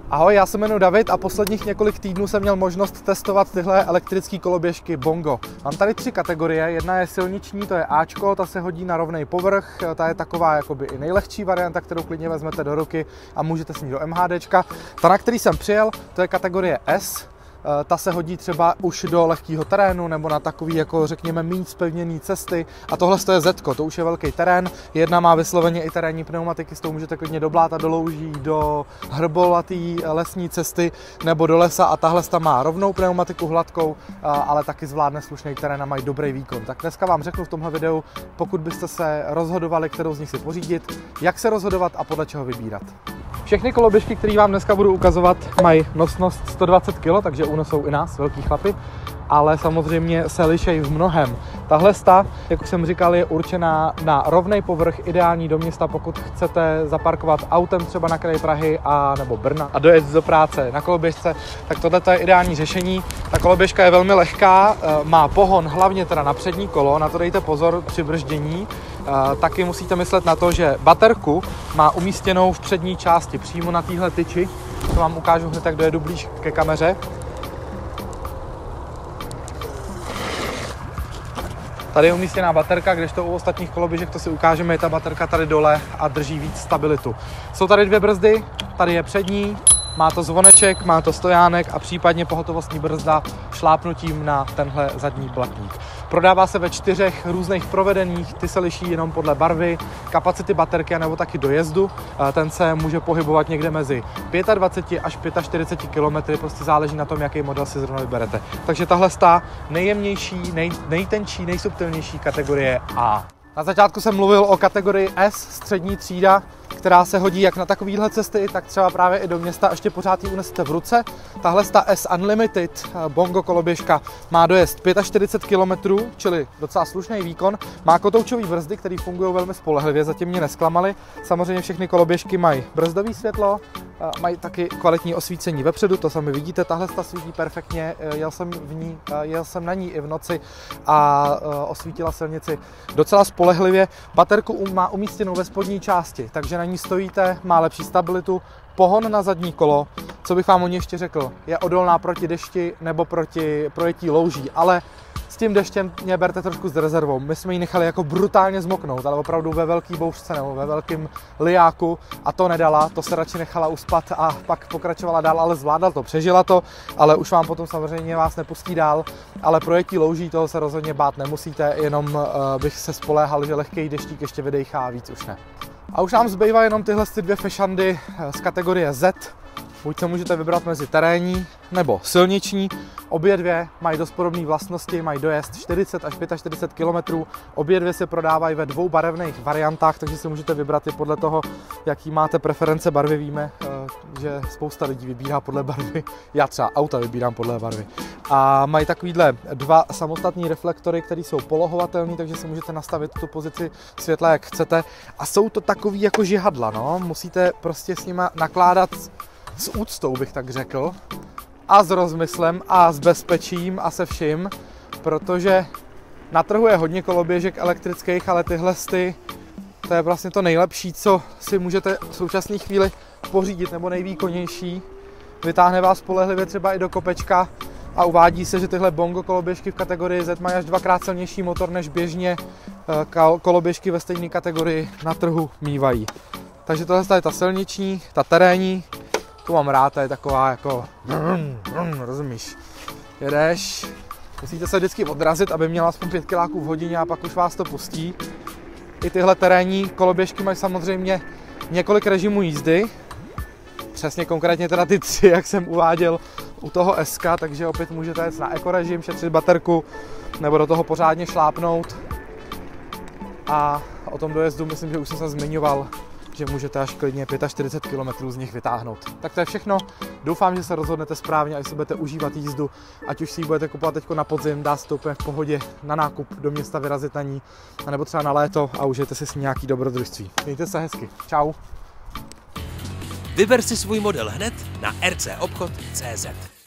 Ahoj, já se jmenuji David a posledních několik týdnů jsem měl možnost testovat tyhle elektrické koloběžky Bongo. Mám tady 3 kategorie, jedna je silniční, to je Ačko, ta se hodí na rovnej povrch, ta je taková jakoby i nejlehčí varianta, kterou klidně vezmete do ruky a můžete s ní do MHDčka. Ta, na který jsem přijel, to je kategorie S. Ta se hodí třeba už do lehkého terénu nebo na takový, jako řekněme, méně zpevněný cesty. A tohle je Zetko, to už je velký terén. Jedna má vysloveně i terénní pneumatiky, s tou můžete klidně do bláta, do louží, do hrbolatý lesní cesty nebo do lesa. A tahle má rovnou pneumatiku hladkou, ale taky zvládne slušný terén a mají dobrý výkon. Tak dneska vám řeknu v tomhle videu, pokud byste se rozhodovali, kterou z nich si pořídit, jak se rozhodovat a podle čeho vybírat. Všechny koloběžky, které vám dneska budu ukazovat, mají nosnost 120 kg, takže unosou i nás, velký chlapy, ale samozřejmě se lišejí v mnohem. Tahle, jak už jsem říkal, je určená na rovnej povrch, ideální do města, pokud chcete zaparkovat autem třeba na kraji Prahy a nebo Brna a dojet do práce na koloběžce, tak tohle je ideální řešení. Ta koloběžka je velmi lehká, má pohon hlavně teda na přední kolo, na to dejte pozor při brždění. Taky musíte myslet na to, že baterku má umístěnou v přední části, přímo na téhle tyči. To vám ukážu hned, jak dojedu blíž ke kameře. Tady je umístěná baterka, kdežto u ostatních koloběžek, to si ukážeme, je ta baterka tady dole a drží víc stabilitu. Jsou tady 2 brzdy, tady je přední, má to zvoneček, má to stojánek a případně pohotovostní brzda šlápnutím na tenhle zadní blatník. Prodává se ve 4 různých provedeních, ty se liší jenom podle barvy, kapacity baterky nebo taky dojezdu. Ten se může pohybovat někde mezi 25 až 45 km, prostě záleží na tom, jaký model si zrovna vyberete. Takže tahle nejjemnější, nejtenčí, nejsubtilnější kategorie A. Na začátku jsem mluvil o kategorii S, střední třída, která se hodí jak na takovéhle cesty, tak třeba právě i do města, ještě pořád ji unesete v ruce. Tahle S Unlimited Bongo koloběžka má dojezd 45 km, čili docela slušný výkon. Má kotoučový brzdy, které fungují velmi spolehlivě, zatím mě nesklamaly. Samozřejmě všechny koloběžky mají brzdové světlo, mají taky kvalitní osvícení vepředu, to sami vidíte, tahle svítí perfektně, jel jsem na ní i v noci a osvítila silnici docela spolehlivě. Baterku má umístěnou ve spodní části, takže na ní stojíte, má lepší stabilitu, pohon na zadní kolo, co bych vám o ní ještě řekl, je odolná proti dešti nebo proti projetí louží, ale s tím deštěm mě berte trošku s rezervou. My jsme ji nechali jako brutálně zmoknout, ale opravdu ve velký bouřce nebo ve velkým lijáku a to nedala, to se radši nechala uspat a pak pokračovala dál, ale zvládla to, přežila to, ale už vám potom samozřejmě vás nepustí dál, ale projetí louží toho se rozhodně bát nemusíte, jenom bych se spoléhal, že lehký deštík ještě vydejchá a víc už ne. A už nám zbývají jenom tyhle 2 fashandy z kategorie Z. Buď se můžete vybrat mezi terénní nebo silniční. Obě 2 mají dost podobné vlastnosti, mají dojezd 40 až 45 km. Obě 2 se prodávají ve 2 barevných variantách, takže si můžete vybrat i podle toho, jaký máte preference barvy. Víme, že spousta lidí vybírá podle barvy. Já třeba auta vybírám podle barvy. A mají takovýhle 2 samostatní reflektory, které jsou polohovatelné, takže si můžete nastavit tu pozici světla, jak chcete. A jsou to takový jako žihadla, no. Musíte prostě s nima nakládat s úctou, bych tak řekl, a s rozmyslem a s bezpečím a se vším, protože na trhu je hodně koloběžek elektrických, ale tyhle to je vlastně to nejlepší, co si můžete v současné chvíli pořídit, nebo nejvýkonnější. Vytáhne vás spolehlivě třeba i do kopečka a uvádí se, že tyhle Bongo koloběžky v kategorii Z mají až 2krát silnější motor, než běžně koloběžky ve stejné kategorii na trhu mívají. Takže tohle je ta silniční, ta terénní. Tu mám rád, ta je taková jako, rozumíš, jedeš, musíte se vždycky odrazit, aby měla aspoň 5 kg v hodině a pak už vás to pustí. I tyhle terénní koloběžky mají samozřejmě několik režimů jízdy, přesně konkrétně teda ty 3, jak jsem uváděl u toho SK, takže opět můžete jet na ekorežim, šetřit baterku, nebo do toho pořádně šlápnout. A o tom dojezdu myslím, že už jsem se zmiňoval, že můžete až klidně 45 km z nich vytáhnout. Tak to je všechno. Doufám, že se rozhodnete správně a že si budete užívat jízdu. Ať už si ji budete kupovat teď na podzim, dá se to úplně v pohodě na nákup do města, vyrazit na ní, anebo třeba na léto a užijete si s ní nějaký dobrodružství. Mějte se hezky. Čau. Vyber si svůj model hned na rcobchod.cz.